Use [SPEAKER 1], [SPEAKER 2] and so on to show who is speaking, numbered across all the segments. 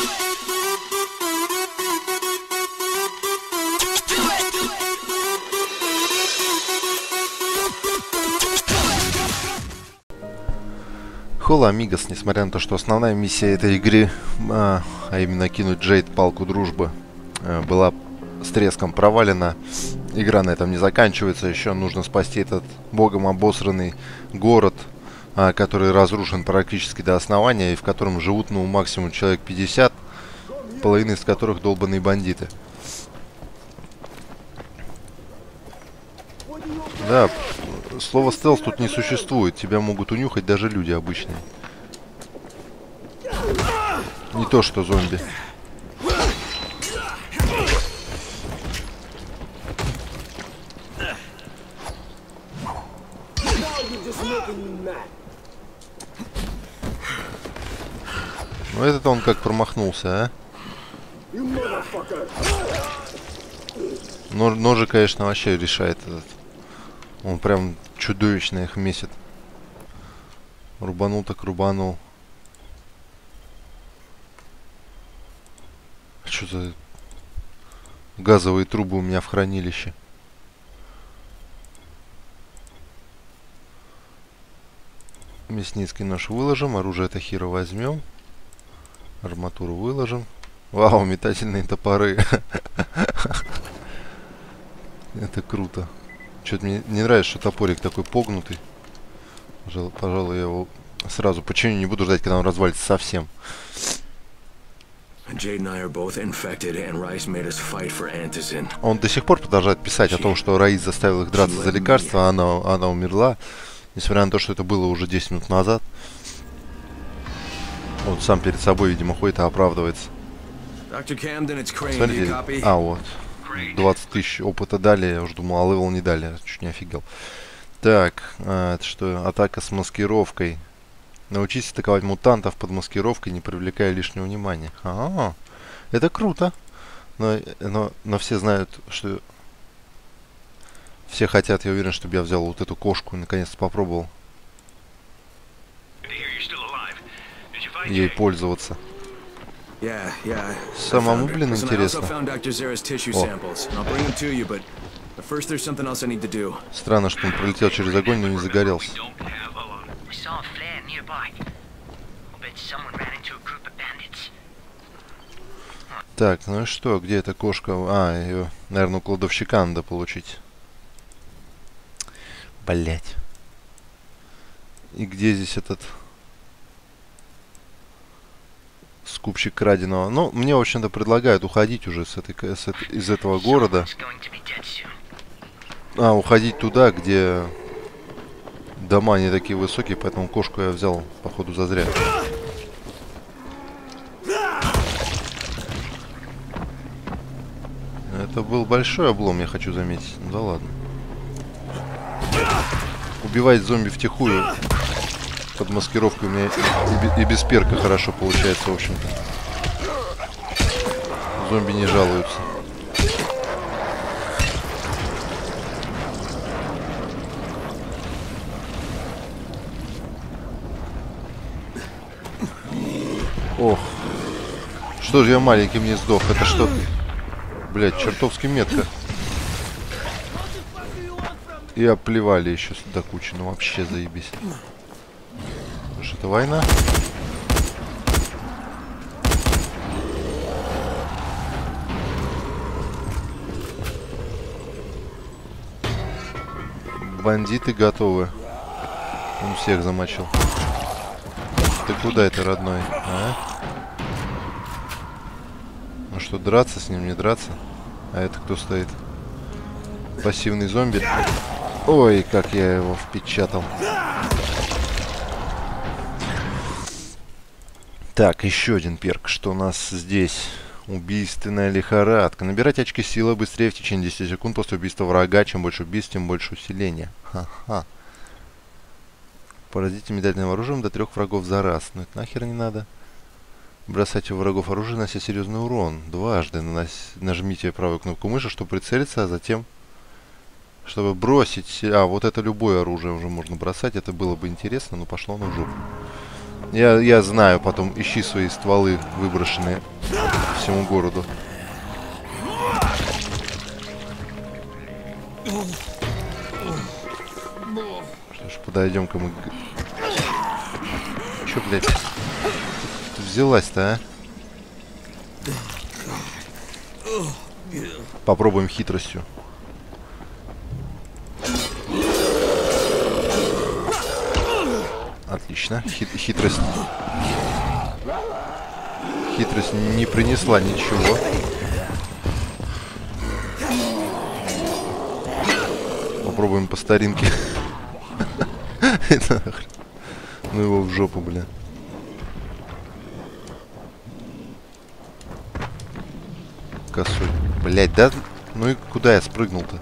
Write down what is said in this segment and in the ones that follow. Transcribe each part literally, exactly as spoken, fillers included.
[SPEAKER 1] Хола, амигос, несмотря на то, что основная миссия этой игры, а, а именно кинуть Джейд палку дружбы, а, была с треском провалена, игра на этом не заканчивается. Еще нужно спасти этот богом обосранный город, а, который разрушен практически до основания и в котором живут, ну, максимум человек пятьдесят, половина из которых долбаные бандиты. Да, слово стелс тут не существует. Тебя могут унюхать даже люди обычные. Не то что зомби. Ну этот он как промахнулся, а? Нож, ножи, конечно, вообще решает этот. Он прям чудовищно их месит. Рубанул так рубанул. Что за газовые трубы у меня в хранилище? Мясницкий нож выложим. Оружие Тахира возьмем. Арматуру выложим. Вау, метательные топоры. Это круто. Что-то мне не нравится, что топорик такой погнутый. Пожалуй, пожалуй, я его сразу починю, не буду ждать, когда он развалится совсем. Он до сих пор продолжает писать о том, что Раис заставил их драться за лекарство, а она, она умерла. Несмотря на то, что это было уже десять минут назад. Он сам перед собой, видимо, ходит и оправдывается. Смотрите, а вот. двадцать тысяч опыта дали, я уже думал, а левел не дали, я чуть не офигел. Так, а, это что? Атака с маскировкой. Научись атаковать мутантов под маскировкой, не привлекая лишнего внимания. А, это круто. Но, но, но все знают, что... Все хотят, я уверен, чтобы я взял вот эту кошку и наконец-то попробовал ей пользоваться. Самому, блин, интересно. О. Странно, что он пролетел через огонь, но не загорелся. Так, ну и что, где эта кошка? А, ее, наверное, у кладовщика надо получить. Блять. И где здесь этот... скупщик краденого? Ну, мне, в общем-то, предлагают уходить уже с этой, с этой, из этого города. А, уходить туда, где дома не такие высокие, поэтому кошку я взял, походу, зазря. Это был большой облом, я хочу заметить. Ну да ладно. Убивать зомби втихую под маскировкой у меня и, и без перка хорошо получается, в общем-то. Зомби не жалуются. Ох. Что же я маленьким не сдох? Это что? Блять, чертовски метко. И оплевали еще сюда кучу. Ну вообще заебись. Что это война? Бандиты готовы. Он всех замочил. Ты куда это, родной? А? Ну что, драться с ним, не драться? А это кто стоит? Пассивный зомби. Ой, как я его впечатал. Так, еще один перк. Что у нас здесь? Убийственная лихорадка. Набирать очки силы быстрее в течение десяти секунд после убийства врага. Чем больше убийств, тем больше усиления. Ха-ха. Поразите метательным оружием до трех врагов за раз. Ну это нахер не надо. Бросайте у врагов оружие, нанося серьезный урон. Дважды нанось... нажмите правую кнопку мыши, чтобы прицелиться, а затем... Чтобы бросить... А, вот это любое оружие уже можно бросать. Это было бы интересно, но пошло оно в жопу. Я, я знаю, потом ищи свои стволы, выброшенные по всему городу. Что ж, подойдем-ка мы... Чё, блядь, ты взялась-то, а? Попробуем хитростью. Отлично. Хит хитрость... Хитрость не принесла ничего. Попробуем по старинке. Ну его в жопу, бля. Косой. Блять, да? Ну и куда я спрыгнул-то?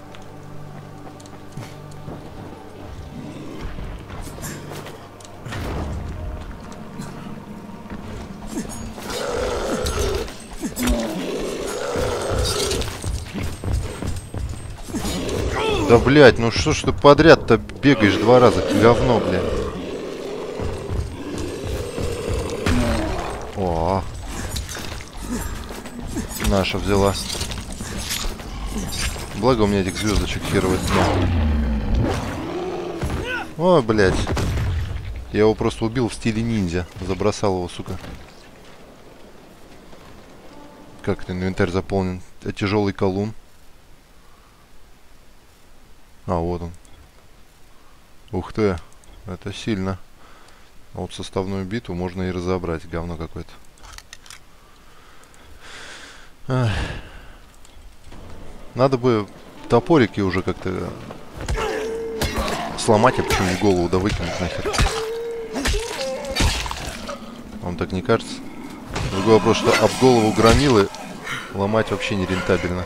[SPEAKER 1] Да, блядь, ну что ж ты подряд-то бегаешь два раза? Говно, блядь. О, наша взяла. Благо у меня этих звездочек херовых нет. Ой, блядь. Я его просто убил в стиле ниндзя. Забросал его, сука. Как это инвентарь заполнен? А тяжелый колун. А, вот он. Ух ты. Это сильно. А вот составную биту можно и разобрать. Говно какое-то. Ах. Надо бы топорики уже как-то сломать, а почему не голову, да выкинуть нахер. Вам так не кажется? Другой вопрос, что об голову громилы ломать вообще не рентабельно.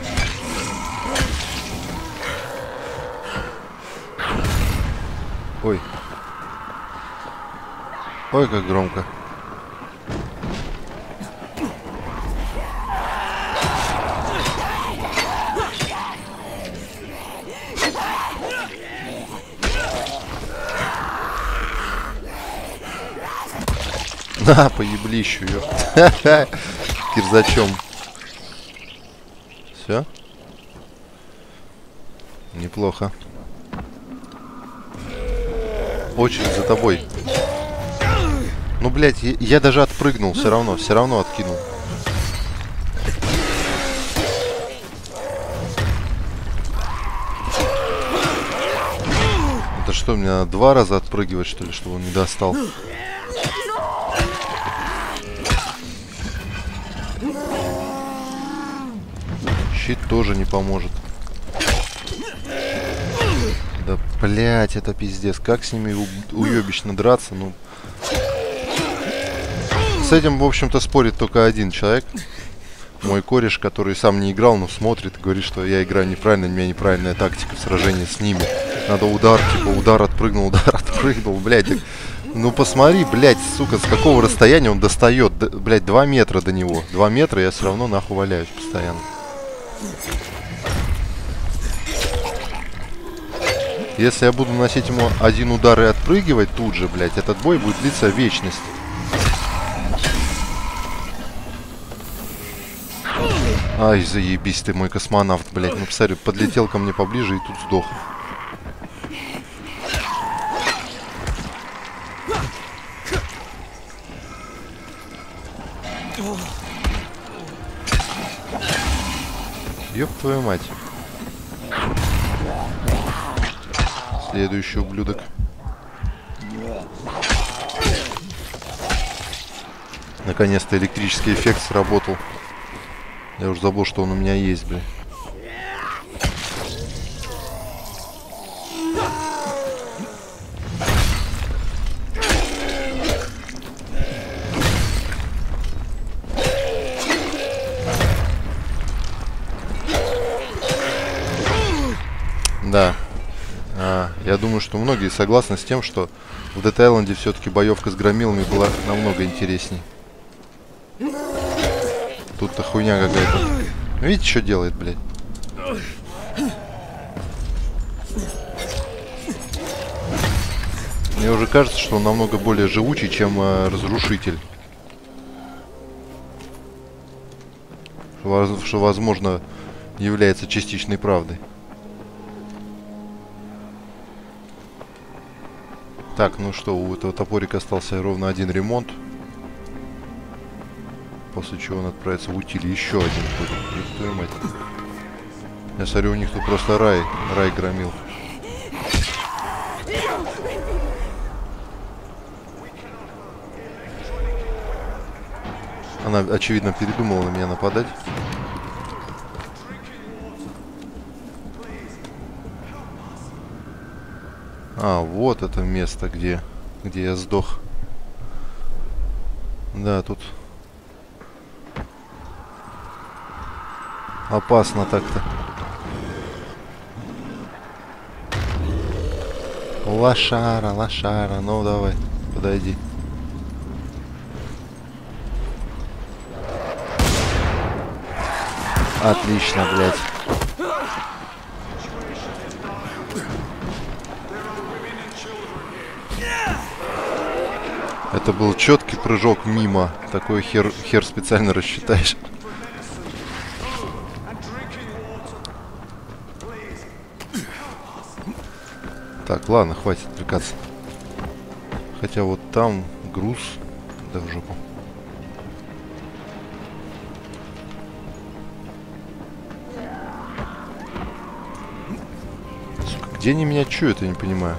[SPEAKER 1] Ой. Ой, как громко. На, по еблищу, ёпта. Кирзачом. Все? Неплохо. Очередь за тобой. Ну, блядь, я, я даже отпрыгнул, все равно, все равно откинул. Это что, мне надо два раза отпрыгивать, что ли, чтобы он не достал? Щит тоже не поможет. Да, блять, это пиздец. Как с ними уебищно драться, ну... С этим, в общем-то, спорит только один человек. Мой кореш, который сам не играл, но смотрит и говорит, что я играю неправильно, у меня неправильная тактика в сражении с ними. Надо удар, типа, удар отпрыгнул, удар отпрыгнул, блядь. Ну посмотри, блядь, сука, с какого расстояния он достает. Д блядь, два метра до него. Два метра, я все равно нахуй валяюсь постоянно. Если я буду наносить ему один удар и отпрыгивать тут же, блядь, этот бой будет длиться вечность. Ай, заебись ты, мой космонавт, блядь. Ну, посмотри, подлетел ко мне поближе и тут сдох. Ёб твою мать. Следующий ублюдок. Наконец-то электрический эффект сработал. Я уже забыл, что он у меня есть, блин. Да. А, я думаю, что многие согласны с тем, что в Dead Island все-таки боевка с громилами была намного интересней. Тут-то хуйня какая-то. Видите, что делает, блядь? Мне уже кажется, что он намного более живучий, чем э, разрушитель. Что, что, возможно, является частичной правдой. Так, ну что, у этого топорика остался ровно один ремонт. После чего он отправится в утиль. Еще один будет. Твою мать. Я смотрю, у них тут просто рай. Рай громил. Она, очевидно, передумала на меня нападать. А, вот это место, где, где я сдох. Да, тут опасно так-то. Лошара, лошара, ну давай, подойди. Отлично, блядь. Это был четкий прыжок мимо. Такой хер, хер специально рассчитаешь. Так, ладно, хватит отвлекаться. Хотя вот там груз. Да в жопу. Сука, где они меня чуют, я не понимаю.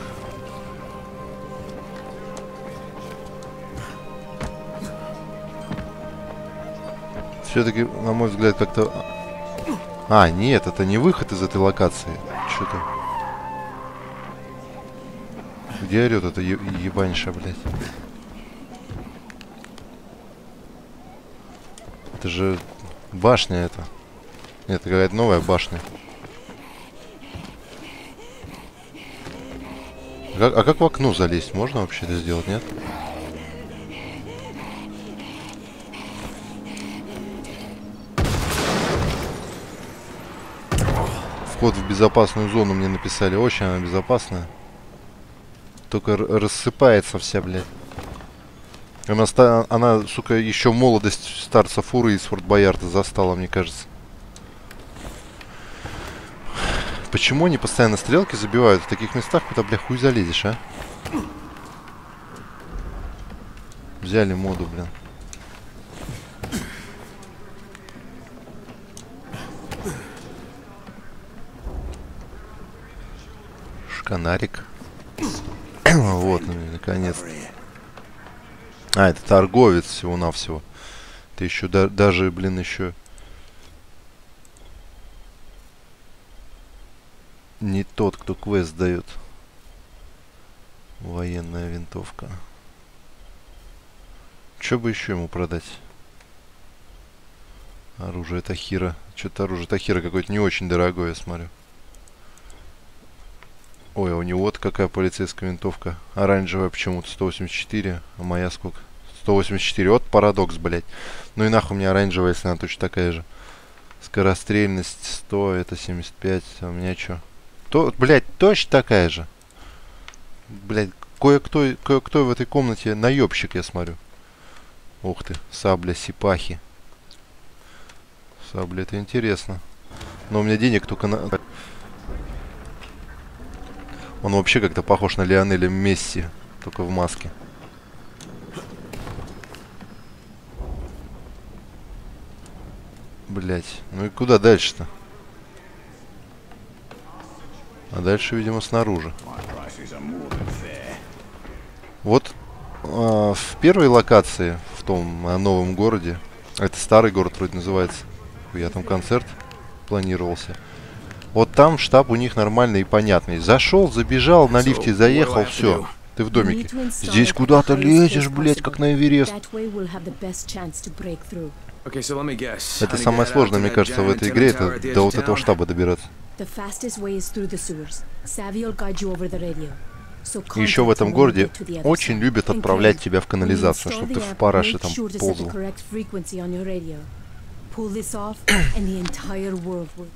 [SPEAKER 1] Все-таки, на мой взгляд, как-то... А, нет, это не выход из этой локации. Что-то... Где орёт эта е ебаньша, блядь? Это же башня это. Нет, это какая-то новая башня. Как, а как в окно залезть? Можно вообще это сделать, нет? Вход в безопасную зону мне написали. Очень она безопасная. Только рассыпается вся, блядь. Она, она, сука, еще молодость старца Фуры из Форт Боярда застала, мне кажется. Почему они постоянно стрелки забивают в таких местах, куда, бля, хуй залезешь, а? Взяли моду, блин. Шканарик. Вот, ну, наконец-то. А, это торговец всего-навсего. Ты еще да, даже, блин, еще... Не тот, кто квест дает. Военная винтовка. Что бы еще ему продать? Оружие Тахира. Что-то оружие Тахира какое-то не очень дорогое, я смотрю. Ой, а у него вот какая полицейская винтовка. Оранжевая почему-то сто восемьдесят четыре. А моя сколько? сто восемьдесят четыре. Вот парадокс, блядь. Ну и нахуй мне оранжевая, если она точно такая же. Скорострельность сто, это семьдесят пять. А у меня что? То, блядь, точно такая же. Блядь, кое-кто кое-кто в этой комнате наебщик, я смотрю. Ух ты, сабля Сипахи. Сабля, это интересно. Но у меня денег только на... Он вообще как-то похож на Лионеля Месси, только в маске. Блять, ну и куда дальше-то? А дальше, видимо, снаружи. Вот э, в первой локации, в том э, новом городе, это старый город вроде называется, я там концерт планировался. Вот там штаб у них нормальный и понятный. Зашел, забежал, на лифте заехал, все. Ты в домике. Здесь куда-то лезешь, блять, как на Эверест. Это самое сложное, мне кажется, в этой игре, это до вот этого штаба добираться. И еще в этом городе очень любят отправлять тебя в канализацию, чтобы ты в параше там ползал.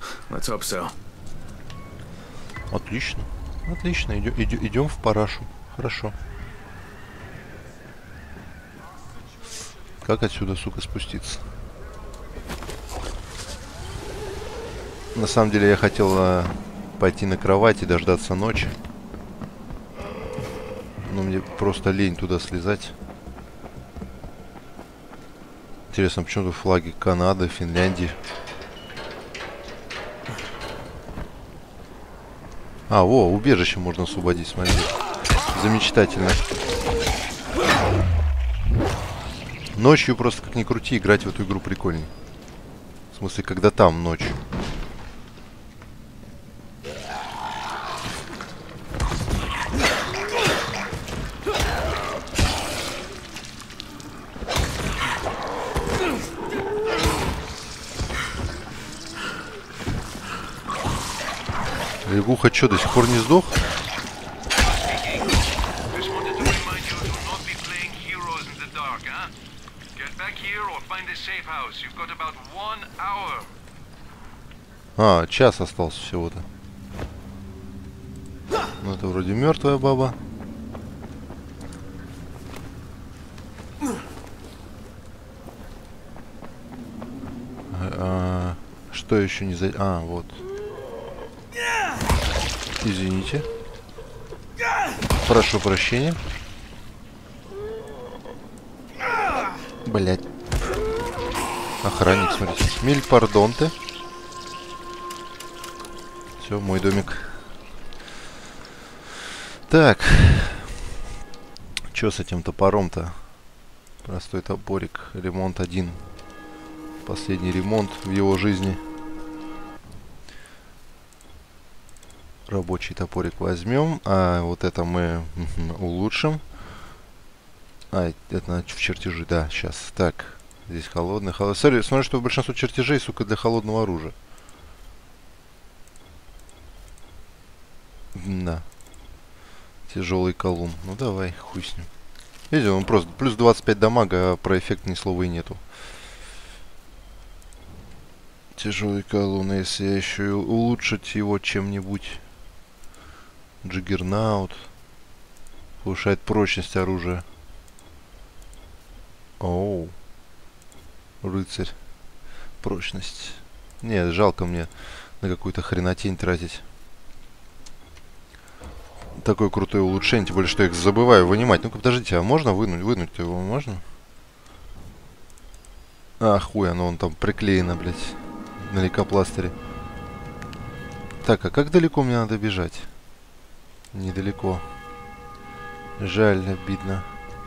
[SPEAKER 1] Отлично. Отлично. Идем, идем в парашу. Хорошо. Как отсюда, сука, спуститься? На самом деле я хотел а, пойти на кровать и дождаться ночи. Но мне просто лень туда слезать. Интересно, почему тут флаги Канады, Финляндии? А, во, убежище можно освободить, смотри. Замечательно. Ночью просто как ни крути, играть в эту игру прикольней. В смысле, когда там ночь. Лягуха что, до сих пор не сдох? А, час остался всего-то. Ну, это вроде мертвая баба. А, что еще не за... А, вот. Извините. Прошу прощения. Блять. Охранник, смотрите. Миль пардон ты. Все, мой домик. Так. Че с этим топором-то? Простой топорик. Ремонт один. Последний ремонт в его жизни. Рабочий топорик возьмем. А вот это мы улучшим. А, это надо в чертежи. Да, сейчас. Так. Здесь холодный. холодный. Смотри, смотри, что большинство чертежей, сука, для холодного оружия. Да. Тяжелый колун. Ну давай, хуй с ним. Видите, он просто плюс двадцать пять дамага, а про эффект ни слова и нету. Тяжелый колун, если еще и улучшить его чем-нибудь. Джиггернаут. Повышает прочность оружия. Оу. Рыцарь. Прочность. Нет, жалко мне на какую-то хренотень тратить. Такое крутое улучшение, тем более, что я их забываю вынимать. Ну-ка, подождите, а можно вынуть? Вынуть его можно? А, хуй, оно вон там приклеено, блядь. На лейкопластыре. Так, а как далеко мне надо бежать? Недалеко. Жаль, обидно.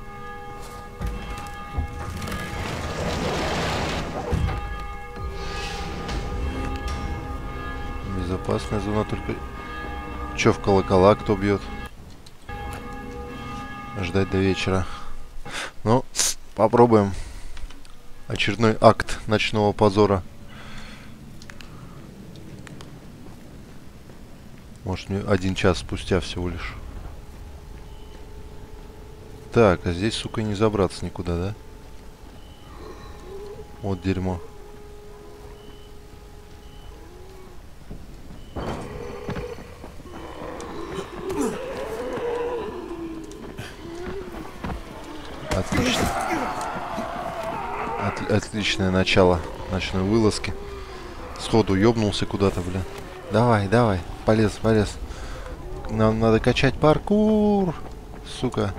[SPEAKER 1] Безопасная зона, только... Чё в колокола кто бьет? Ждать до вечера. Ну, попробуем. Очередной акт ночного позора. Может, мне один час спустя всего лишь. Так, а здесь, сука, не забраться никуда, да? Вот дерьмо. Отлично. От, отличное начало ночной вылазки. Сходу ёбнулся куда-то, бля. Давай, давай. Полез, полез. Нам надо качать паркур. Сука.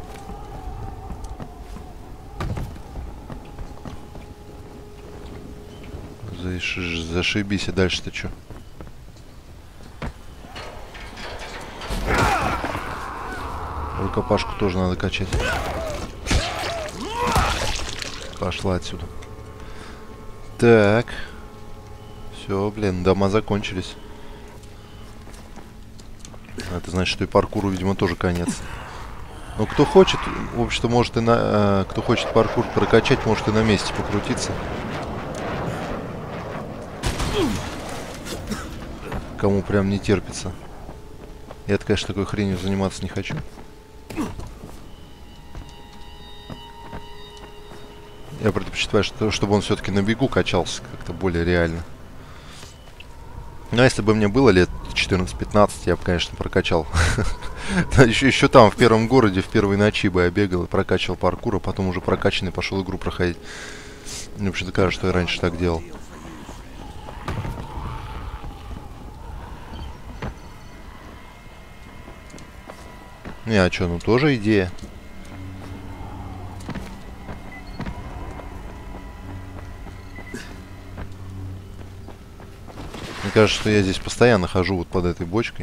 [SPEAKER 1] Заш... Зашибись, а дальше-то чё? Рукопашку тоже надо качать. Пошла отсюда. Так. Все, блин, дома закончились. Это значит, что и паркуру, видимо, тоже конец. Но кто хочет, в общем-то, может и на... Э, кто хочет паркур прокачать, может и на месте покрутиться. Кому прям не терпится. Я-то, конечно, такой хренью заниматься не хочу. Я предпочитаю, что, чтобы он все-таки на бегу качался как-то более реально. Но если бы мне было лет четырнадцать-пятнадцать, я бы, конечно, прокачал Еще, еще там, в первом городе, в первой ночи бы я бегал и прокачивал паркур, а потом уже прокачанный пошел игру проходить. Мне вообще-то кажется, что я раньше так делал. Не, а что, ну тоже идея. Мне кажется, что я здесь постоянно хожу вот под этой бочкой.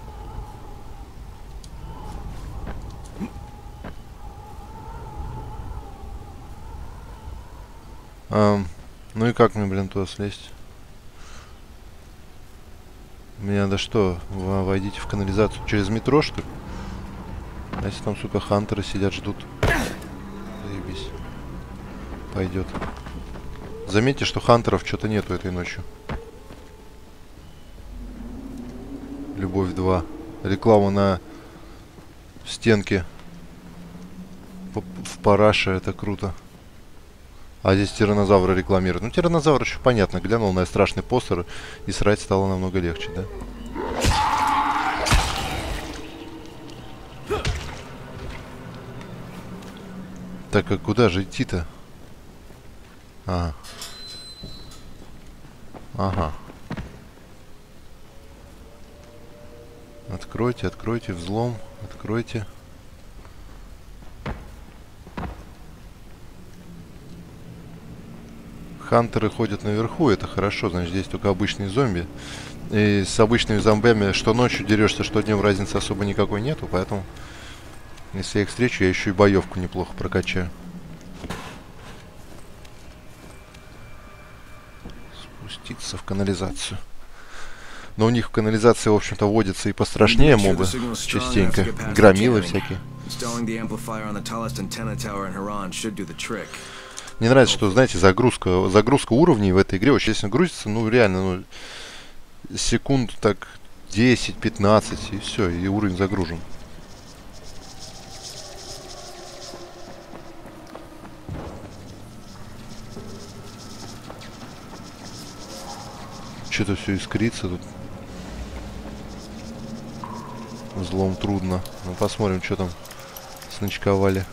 [SPEAKER 1] А, ну и как мне, блин, туда слезть? Мне надо что? Вы войдите в канализацию через метро, что ли? А если там, сука, хантеры сидят, ждут? Заебись. Пойдет. Заметьте, что хантеров что-то нету этой ночью. Любовь два. Реклама на стенке. В параше, это круто. А здесь тираннозавры рекламируют. Ну, тираннозавр еще понятно. Глянул на страшный постер, и срать стало намного легче, да? Так, а куда же идти-то? Ага. Ага. Откройте, откройте, взлом, откройте. Хантеры ходят наверху, это хорошо, значит, здесь только обычные зомби. И с обычными зомбями что ночью дерешься, что днем, разницы особо никакой нету, поэтому, если я их встречу, я еще и боевку неплохо прокачаю. Спуститься в канализацию. Но у них в канализации, в общем-то, водятся и пострашнее мобы частенько. Громилы всякие. Мне нравится, что, знаете, загрузка, загрузка уровней в этой игре очень сильно грузится, ну, реально, ну, секунд так десять-пятнадцать, и все, и уровень загружен. Что-то все искрится тут. Взлом трудно. Ну, посмотрим, что там сночковали.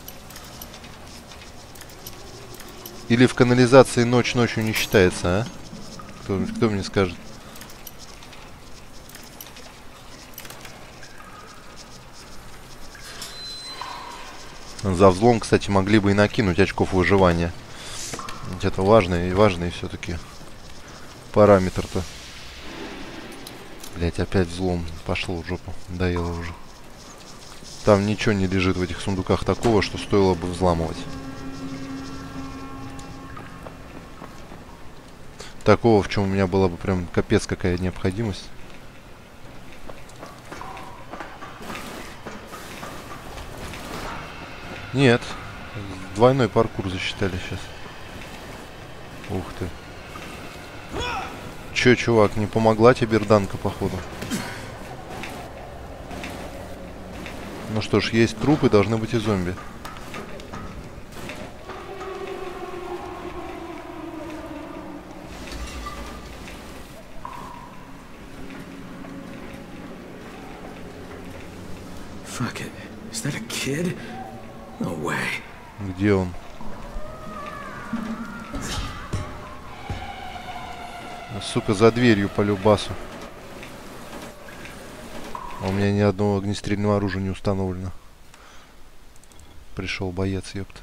[SPEAKER 1] Или в канализации ночь ночью не считается, а? Кто, кто мне скажет? За взлом, кстати, могли бы и накинуть очков выживания. Ведь это важный и важный все-таки параметр-то. Блять, опять взлом. Пошло в жопу. Доело уже. Там ничего не лежит в этих сундуках такого, что стоило бы взламывать. Такого, в чем у меня была бы прям капец какая необходимость. Нет. Двойной паркур засчитали сейчас. Ух ты. Че, чувак, не помогла тебе берданка, походу? Ну что ж, есть трупы, должны быть и зомби.
[SPEAKER 2] Fuck it. Is that a kid? No way.
[SPEAKER 1] Где он? Сука, за дверью по любасу. А у меня ни одного огнестрельного оружия не установлено. Пришел боец, ёпта.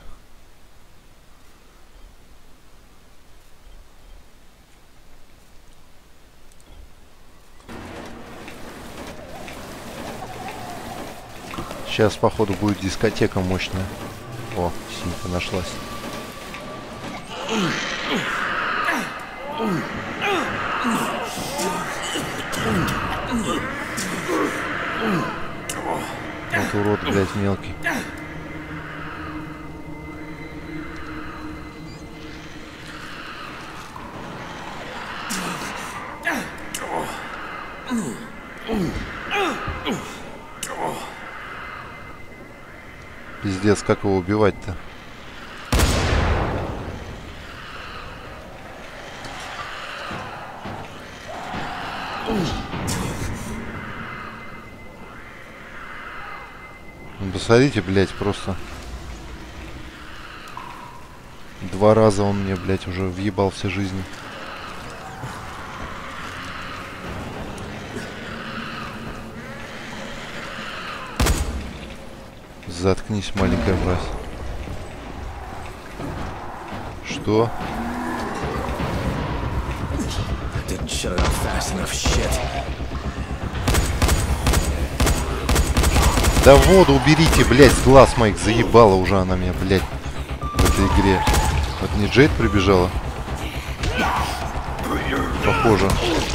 [SPEAKER 1] Сейчас, походу, будет дискотека мощная. О, синька нашлась. Вот урод, блядь, мелкий. Пиздец, как его убивать-то? смотрите, блядь, просто... Два раза он мне, блядь, уже въебал все жизни. Заткнись, маленькая мразь. Что? Да воду уберите, блядь, с глаз моих. Заебала уже она меня, блядь, в этой игре. Вот не Джейд прибежала? Похоже.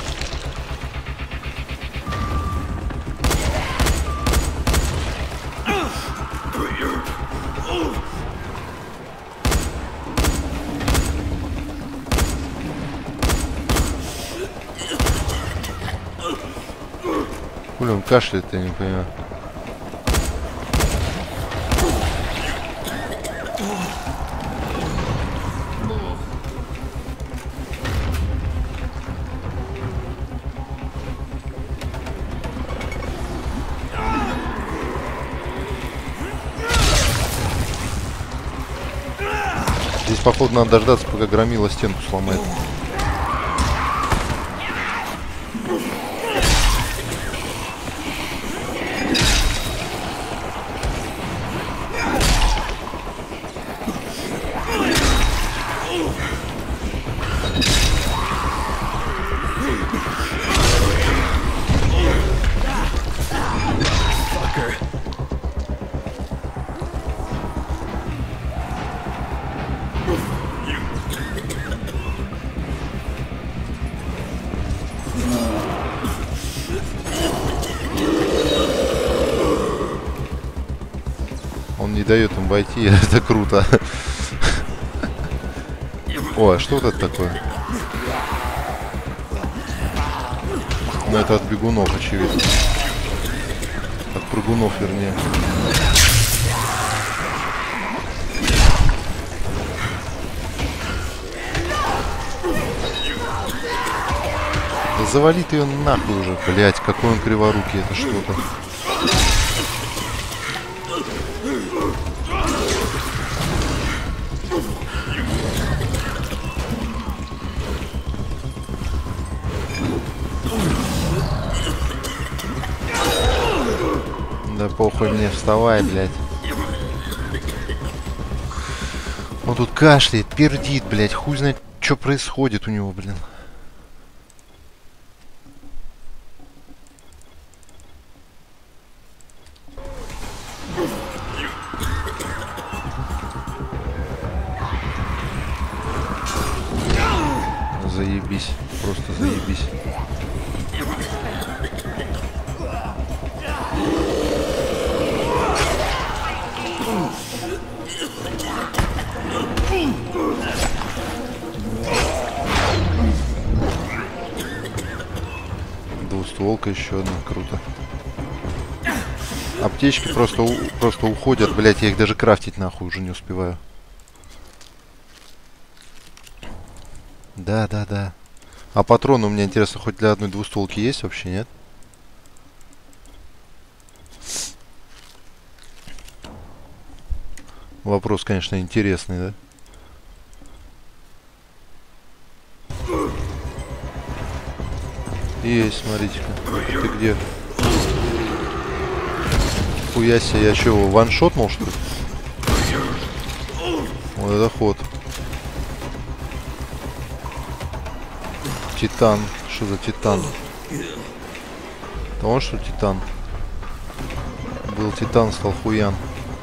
[SPEAKER 1] Хули он кашляет, я не понимаю. Здесь, походу, надо дождаться, пока громила стенку сломает. Он не дает им войти, это круто. О, а что вот это такое? Ну это от бегунов, очевидно. От прыгунов, вернее. Да завали ты ее нахуй уже, блять, какой он криворукий, это что-то. Да похуй мне, вставай, блядь. Он тут кашляет, пердит, блядь. Хуй знает, что происходит у него, блин. Заебись, просто заебись. Двустволка еще одна, круто. Аптечки просто, у, просто уходят, блять, я их даже крафтить нахуй уже не успеваю. Да, да, да. А патроны у меня, интересно, хоть для одной двустволки есть вообще, нет? Вопрос, конечно, интересный, да? Есть, смотрите-ка. Ты где? Хуя себе, я что, его ваншотнул, что ли? Вот это ход. Титан. Что за титан? Это он, что ли, титан? Был титан, стал хуян.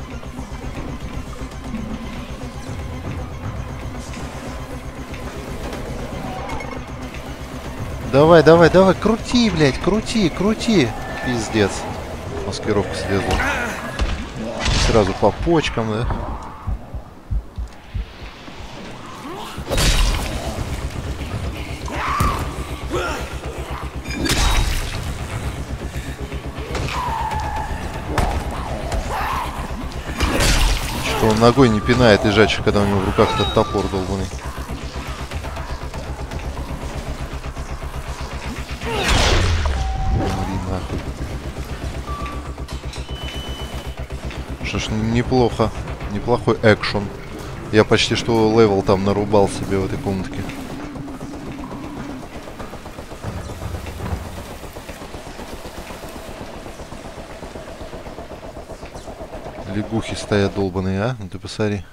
[SPEAKER 1] Давай, давай, давай, крути, блядь, крути, крути. Пиздец. Маскировка слезла. Сразу по почкам, да? Что он ногой не пинает лежачий, когда у него в руках этот топор долбанный. Что ж, неплохо. Неплохой экшен. Я почти что левел там нарубал себе в этой комнатке. Лягухи стоят долбаные, а? Ну ты посмотри.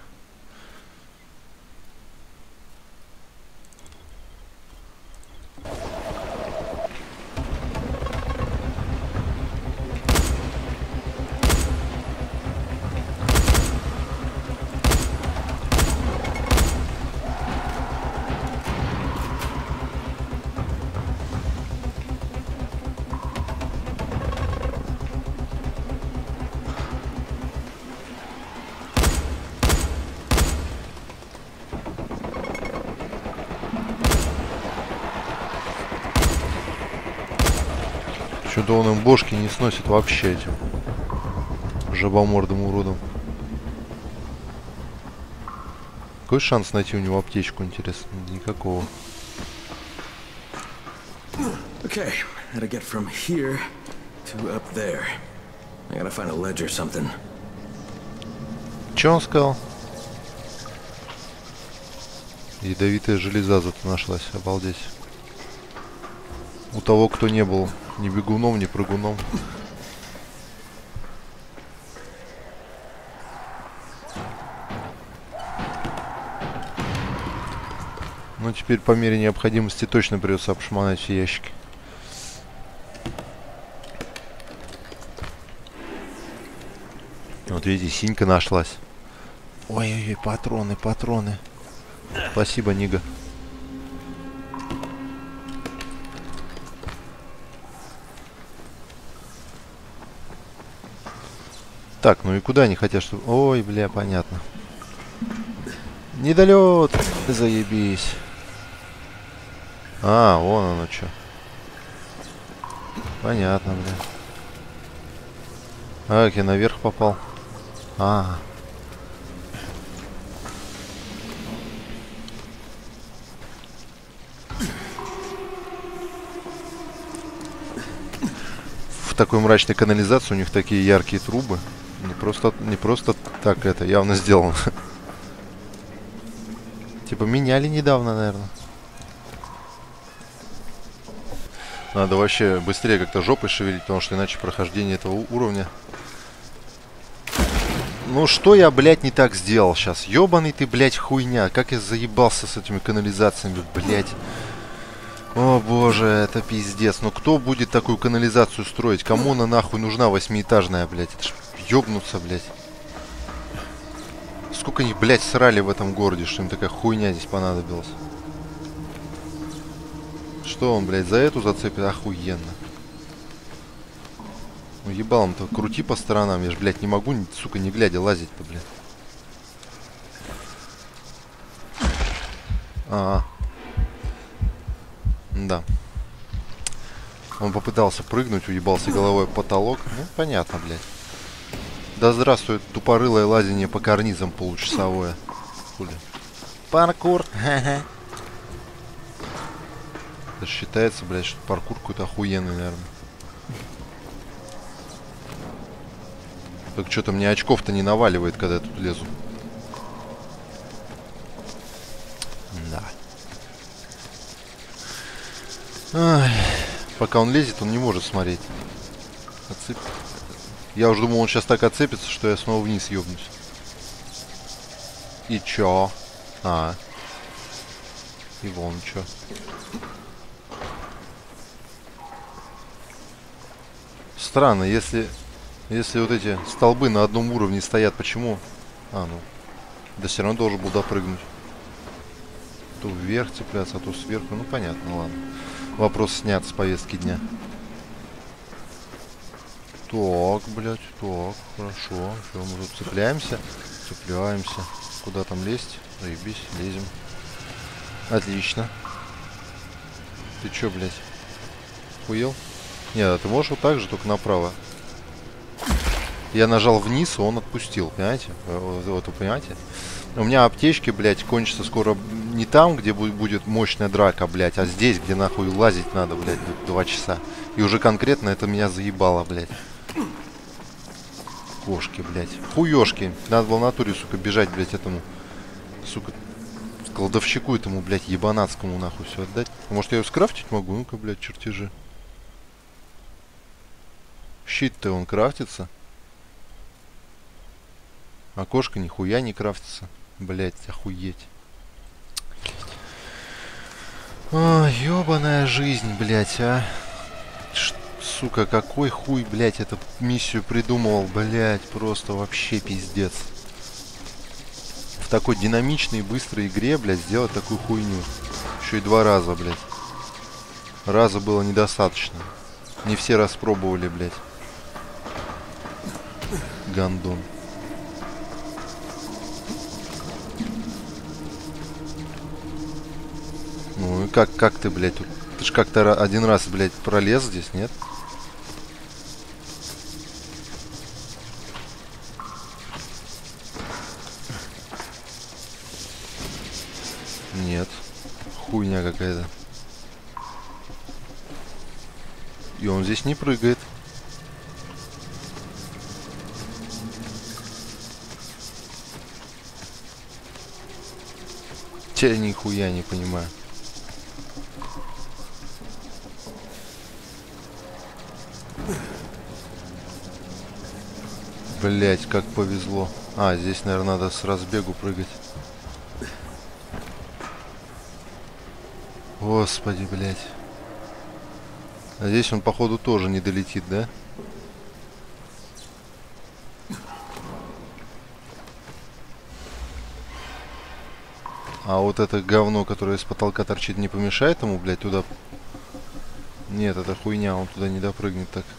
[SPEAKER 1] Что-то он им бошки не сносит вообще этим жабомордым уродом. Какой шанс найти у него аптечку, интересно? Никакого.
[SPEAKER 2] Okay, how to get from here to up there? I gotta find a ledge or something.
[SPEAKER 1] Че он сказал? Ядовитая железа зато нашлась, обалдеть. У того, кто не был ни бегуном, ни прыгуном. Ну, теперь по мере необходимости точно придется обшмонать все ящики. Вот видите, синька нашлась. Ой-ой-ой, патроны, патроны. Спасибо, Нига. Так, ну и куда они хотят, чтобы... Ой, бля, понятно. Недолет! Заебись. А, вон оно что. Понятно, бля. А, как я наверх попал. А. В такой мрачной канализации у них такие яркие трубы. Не просто, не просто так это явно сделано. Типа меняли недавно, наверное. Надо вообще быстрее как-то жопой шевелить, потому что иначе прохождение этого уровня. Ну что я, блядь, не так сделал сейчас? Ёбаный ты, блядь, хуйня. Как я заебался с этими канализациями, блядь. О боже, это пиздец. Ну кто будет такую канализацию строить? Кому она нахуй нужна восьмиэтажная, блядь? Это ж ёбнуться, блядь. Сколько они, блядь, срали в этом городе, что им такая хуйня здесь понадобилась. Что он, блядь, за эту зацепит? Охуенно. Ну ебалом-то крути по сторонам. Я ж, блядь, не могу, сука, не глядя лазить-то, блядь. А, -а. Да. Он попытался прыгнуть, уебался головой в потолок. Ну, понятно, блядь. Да здравствует тупорылое лазение по карнизам получасовое. Хули. Паркур. Ха-ха. Это считается, блядь, что паркур какой-то охуенный, наверное. Так что-то мне очков-то не наваливает, когда я тут лезу. Да. Ай. Пока он лезет, он не может смотреть. Отцеп... Я уже думал, он сейчас так отцепится, что я снова вниз ёбнусь. И чё? А. И вон чё. Странно, если... Если вот эти столбы на одном уровне стоят, почему? А, ну. Да все равно должен был допрыгнуть. То вверх цепляться, а то сверху. Ну, понятно, ладно. Вопрос снят с повестки дня. Так, блядь, так, хорошо. Что, мы тут цепляемся? Цепляемся. Куда там лезть? Заебись, лезем. Отлично. Ты чё, блядь? Хуел? Нет, а ты можешь вот так же, только направо. Я нажал вниз, и он отпустил, понимаете? Вот, вот вы понимаете? У меня аптечки, блядь, кончатся скоро не там, где будет мощная драка, блядь, а здесь, где нахуй лазить надо, блядь, два часа. И уже конкретно это меня заебало, блядь. Кошки, блядь. Хуёшки. Надо было в натуре, сука, бежать, блядь, этому. Сука. Кладовщику этому, блядь, ебанатскому нахуй все отдать. Может, я его скрафтить могу? Ну-ка, блядь, чертежи. Щит-то он крафтится. А кошка нихуя не крафтится. Блядь, охуеть. О, ёбаная жизнь, блядь, а. Ш сука, какой хуй, блядь, эту миссию придумывал, блядь, просто вообще пиздец. В такой динамичной и быстрой игре, блядь, сделать такую хуйню. Еще и два раза, блядь. Раза было недостаточно. Не все распробовали, блядь. Гандон. Ну и как, как ты, блядь, тут? Ты ж как-то один раз, блядь, пролез здесь, нет? Нет. Хуйня какая-то. И он здесь не прыгает. Я нихуя не понимаю. Блять, как повезло. А, здесь, наверное, надо с разбегу прыгать. Господи, блять. А здесь он, походу, тоже не долетит, да? А вот это говно, которое из потолка торчит, не помешает ему, блядь, туда... Нет, это хуйня, он туда не допрыгнет так.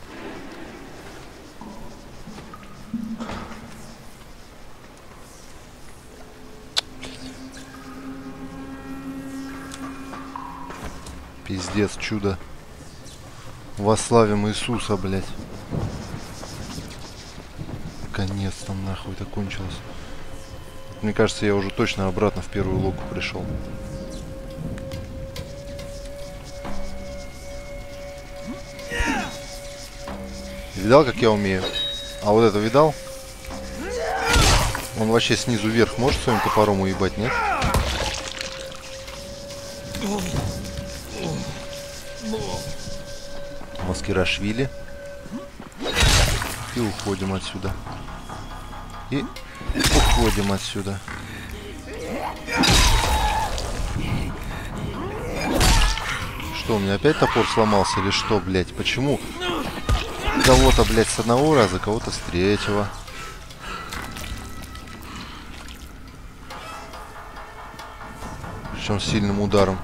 [SPEAKER 1] Пиздец, чудо. Восславим Иисуса, блядь. Наконец-то нахуй это кончилось. Мне кажется, я уже точно обратно в первую локу пришел. Видал, как я умею? А вот это видал? Он вообще снизу вверх может своим топором уебать, нет? Маскирашвили. И уходим отсюда. И уходим отсюда. Что, у меня опять топор сломался или что, блядь? Почему? Кого-то, блядь, с одного раза, кого-то с третьего. Причем с сильным ударом.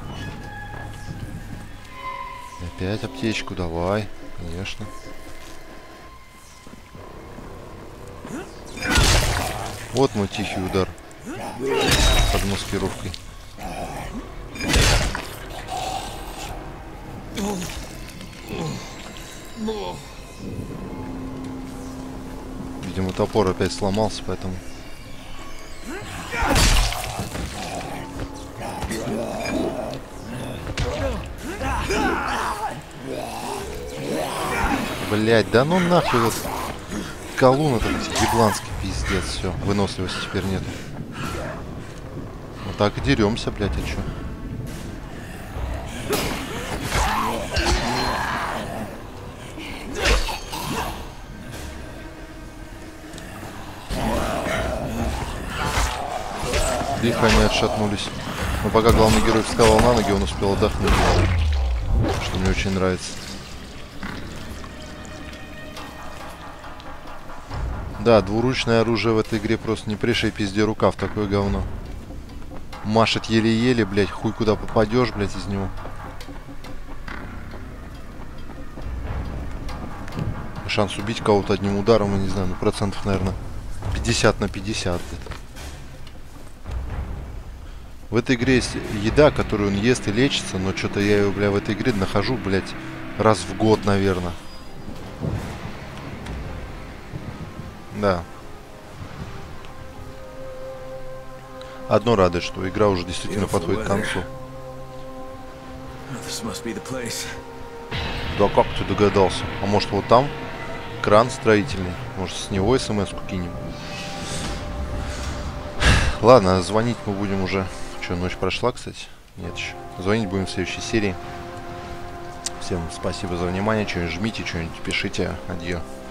[SPEAKER 1] Опять аптечку, давай. Конечно. Вот мой тихий удар. Под маскировкой. Видимо, топор опять сломался, поэтому... Блять, да ну нахуй вот колун этот ебланский пиздец, все, выносливости теперь нет. Вот так и деремся, блять, а чё? Лихо они отшатнулись. Но пока главный герой вставал на ноги, он успел отдохнуть, что мне очень нравится. Да, двуручное оружие в этой игре просто не пришей пизде рукав, такое говно. Машет еле-еле, блядь, хуй куда попадешь, блядь, из него. Шанс убить кого-то одним ударом, я не знаю, ну процентов, наверное, пятьдесят на пятьдесят, блядь. В этой игре есть еда, которую он ест и лечится, но что-то я ее, бля, в этой игре нахожу, блядь, раз в год, наверное. Да. Одно радует, что игра уже действительно подходит к концу. Да как ты догадался? А может вот там? кран строительный. Может, с него смс-ку кинем. Ладно, звонить мы будем уже. Что, ночь прошла, кстати? Нет еще. Звонить будем в следующей серии. Всем спасибо за внимание. Что-нибудь жмите, что-нибудь пишите. Адьё.